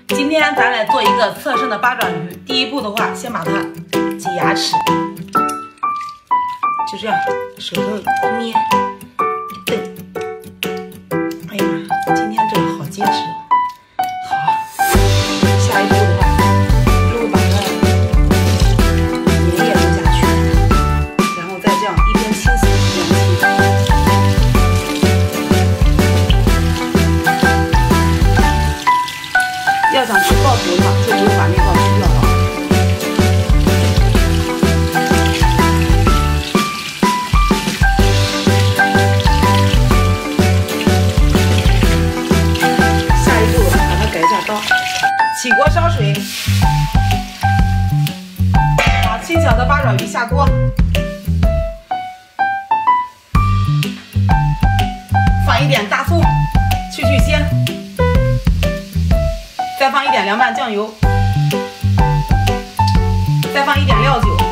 今天咱来做一个侧身的八爪鱼。第一步的话，先把它挤牙齿，就这样，手头捏一蹬。哎呀，今天这个好结实哦。好，下一步的话，就把它粘液弄下去，然后再这样一边清洗一边清。 要想吃爆头的话，就不用把内脏去掉了。下一步把它改一下刀，起锅烧水，把清小的八爪鱼下锅，放一点大葱，去腥。 再放一点凉拌酱油，再放一点料酒，